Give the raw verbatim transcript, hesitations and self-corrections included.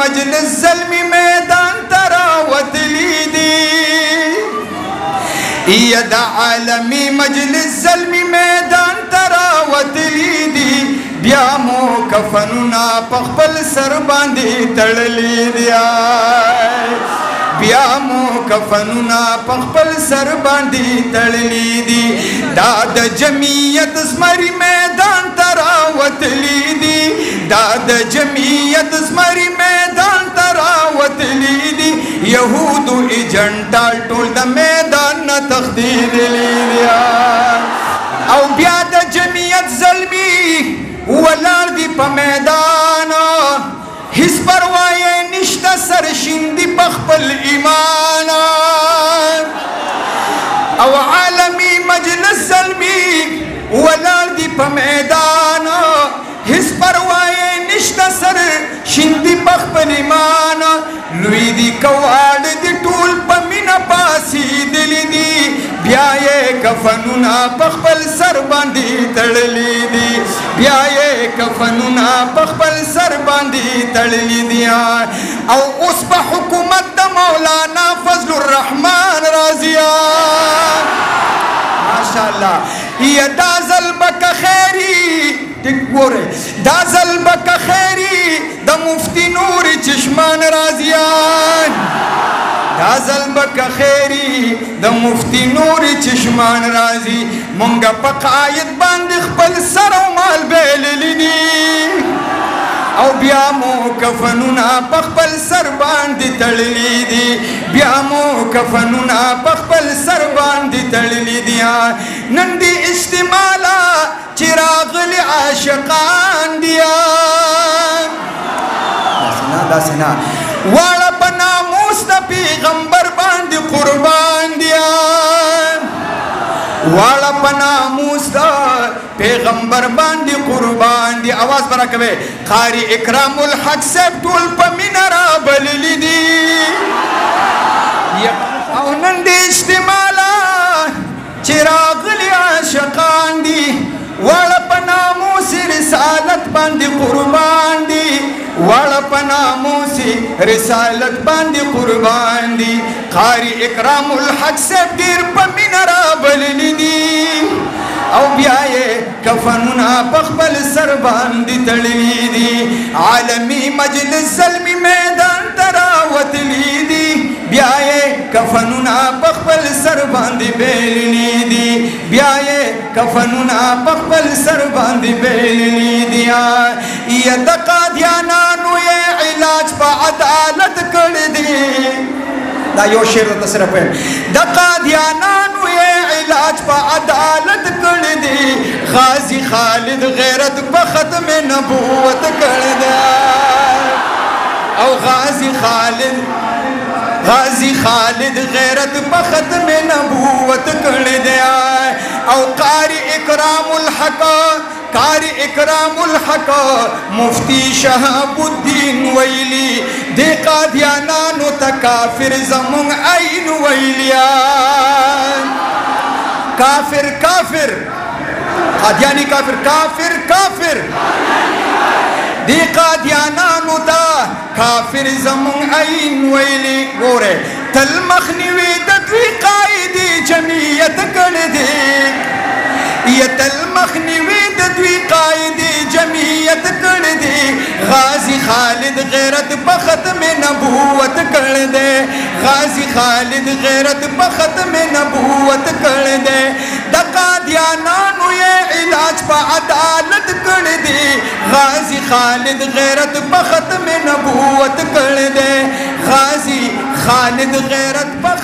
مجلس زلمی میدان تراوتلی دی یا دا عالمی مجلس زلمی میدان تراوتلی دی بیا مو کفنونا پخپل سر باندې تړلی دی بیا مو کفنونا پخپل سر باندې تړلی دی دا د جمعیت زمری میدان تراوتلی دی دا د جمعیت زمری میدان تراوتلی دی یهودو ایجنټا ټول د میدان نه تښتېدلي دی او بیا د جمعیت زلمی ولاړ دی په میدان هیڅ پروا یې نشته سرشیندي په خپل ایمان او عالمی مجلس زلمی ولاړ دی په میدان هیڅ پروا یې نشته سرشیندي په خپل ایمان لوی دی کواړ دی ټول په مینه پاسېدلي دي بیا یې کفنونه په خپل سر باندې تړلي دي بیا یې کفنونه په خپل سر باندې تړلي دي او اوس په حکومت د مولانا فضل الرحمن رازیه ماشاءالله یا دا ظلبک خیری ټیک ګوره دا ظلبک خیری د مفتی نور چشمان رازیان دا ظلبک خیری د مفتی نور چشمان رازی مونږه په قاید باندې خپل سر او مال بیللی دي او بیا مو کفنونه په خپل سر باندې تړلي دي بیا مو کفنونه په خپل سر باندې تړلي دي نن دې اجتماع لا چې راغلي عاشقان دي داسې نه واړه په ناموس د پیغمبر باندې قربان دي واړه په ناموس د پیغمبر باندې قربان دي اواز برا کوي قاری اکرام الحق صاحب ټول په مینه رابللي دي او نن دې اجتماع لا چې راغلي عاشقان دي واړه په ناموس رسالت باندې قربان دي واړه په ناموس رسالت باندې قربان دي قاری اکرام الحق صاحب ډېر په مینه رابللي دي او بیا یې کفنونه په خپل سر باندې تړلي دي عالمي مجلس زلمی میدان ته راوتلي دي بیا یې کفنونه په خپل سر باندې بیللي دي بیا یې کفنونه په خپل سر باندې بیللي دي یا د قادیانانو یې علاج په عدالت کړی دی دا یو شعر درته صرف وایم د قادیانانو یې علاج په عدالت کړی دی غازی خالد غیرت په ختم نبوت کړی دی او غازی خالد غازی خالد غیرت په ختم نبوت کړی دی او قاری اکرام الحق قاری اکرام الحق مفتی شهاب الدین ویلی دی قادیانانو تا کافر زمون عین ویلیان کافر کافر قادیانی کافر کافر کافر دی قادیانانو تا کافر زمون عین ویلی گوره تل مخنوی د دوی قائدی جمعیت کړی دی یتل مخنوی د دوی قائدی جمعیت کړی دی غازی خالد غیرت په ختم نبوت کړی دی غازی خالد غیرت په ختم نبوت کړی دی د قادیانانو یې علاج په عدالت کړی دی غازی خالد غیرت په ختم نبوت کړی دی غازی خالد غیرت په